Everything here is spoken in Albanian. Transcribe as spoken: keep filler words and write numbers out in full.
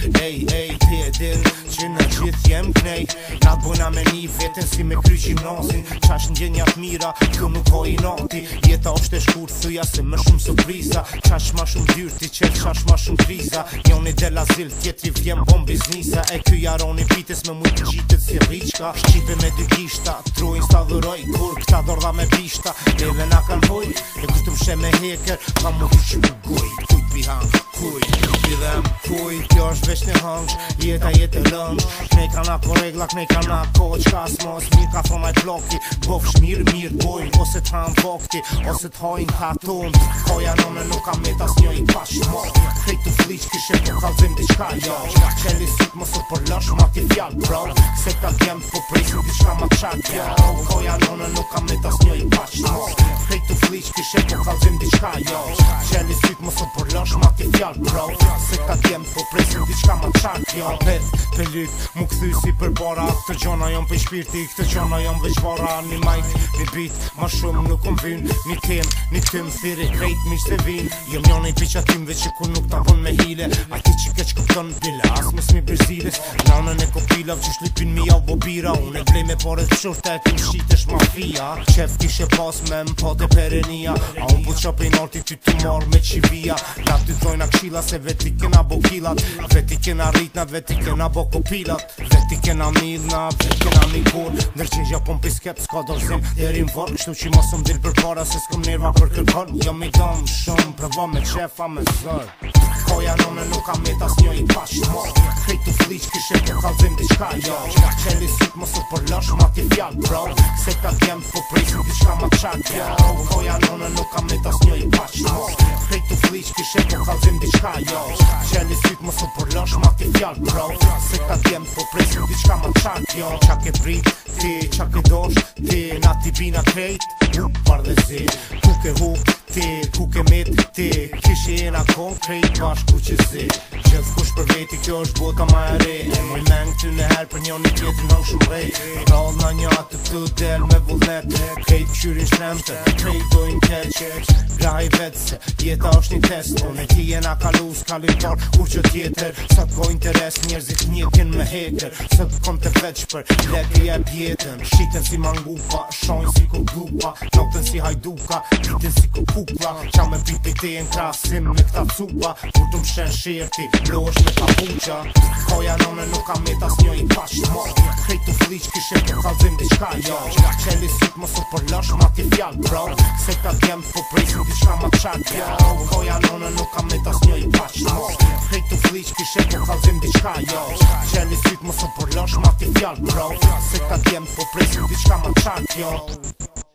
Ej, ej, ti e din që në gjithë jem knej. Na t'bojna me një vetën si me kry gjimnazin. Qash ndjenjat mira, kjo nuk ho i nati. Jeta është e shkurt, thuja se më shumë surpriza. Qash ma shumë dyrti, qer qash ma shumë kriza. Njoni del azil, tjetri vjen bon biznisa. E ky jaroni pites me mujtë gjitet si rriqka. Shqipe me dy gishta, trojnë sta dhuroj. Kur këta dordha me bishta, leve na kan hoj. E këtë më she me heker, ka mu di që më guj. Kujt pihan, kuj, pidhem, kuj. Kjo është veç një hëngsh, jeta jetë e lëngsh. Knej kana ko regla, knej kana ko qka s'mos. Mirë ka thonaj bloki, bofsh mirë, mirë bojnë. Ose t'han vokti, ose t'hojnë katon. Koja nome nuk kam met as një i pasht mo. Krejt të fliq kishe po kalzim diqka jo. Qeli syt mos o përlosh ma ti fjall bro. Se ta t'jem po presin diqka ma t'qak jo. Koja nome nuk kam met as një i pasht mo. Krejt të fliq kishe po kalzim diqka jo. Qeli syt mos o përlosh ma ti fjall bro. Se ta t'jem po presin diqka ma t'qak jo. Pet, pelik, mu këthy si për para. Këtë gjona jom për shpirti, këtë gjona jom veç vara. Një majk, një bit, ma shumë nuk kom vyn. Një tem, një tym, thiri krejt mi se vin. Jem njone i piqatimve që ku nuk ta pon me hile. A ti që keq kupton bile, as mes mi bërziles. Nanën e kopilav që shlipin mi av bobira. Unë e blej me pare të shurte e kim shitesh mafia. Qef kishe pas me m'pote perenia. A unë bu qop e nalti ty të marrë me qivia. Na ty thojna kshila se veti kena bo kilat. Veti kena rritna, veti kena bo kopilat. Veti kena milna, veti kena mi kur. Nërqegja pon pisket, s'ka dorëzim deri m'vor. Kështu që mos më dil për para se s'kom nerva për kërkon. Jom i dom shumë, provo me qefa me zër. Koja nome nuk kam met as një i pasht mo. Krejt të fliq kishe po kalzim diqka jo. Qeli syt mos o përlosh ma ti fjall bro. Se ta t'jem po presin diqka ma t'qak jo. Koja nome nuk kam met as një i pasht mo. Krejt të fliq kishe po kalzim diqka jo. Qeli syt mos o përlosh ma ti fjall bro. Se ta t'jem po presin diqka ma t'qak jo. Qa ke prit, ti, qa ke dosh, ti, na ti bina krejt. U bardhezi, ku ke huk, ti, ku ke met, ti. Kishe jena konkret bashku që zi. Gjithë kush për veti kjo është bota ma e re. E moj meng ty në her për një një tjetër nën shumë rej. Rall në një atë të del me vullnet. Krejt këshyrin shtremte, krejt dojnë keq. Gra i vetë se jeta është një test. Unë e ti jena kalu s'kalim par kur që tjetër. Sa t'ko interes njerëzit njëkin me heker. Së t'kom të veç për leki e pjetën. Shiten si mangupa, shojnë si ku glupa. Notën si hajduka, pitin si ku kukla. Qa me piti te në krasim me këta cupa. Kur të më shen shirti, blosh me papuqa. Koja nome nuk kam met as një i pasht mo. Krejt të fliq kishe po kalzim diqka jo. Qeli syt mos o përlosh ma ti fjall bro. Se ta t'jem po presin diqka ma t'qak jo. Koja nome nuk kam met as një i pasht mo. Krejt të fliq kishe po kalzim diqka jo. Qeli syt mos o përlosh ma ti fjall bro. Se ta t'jem po presin diqka ma t'qak jo.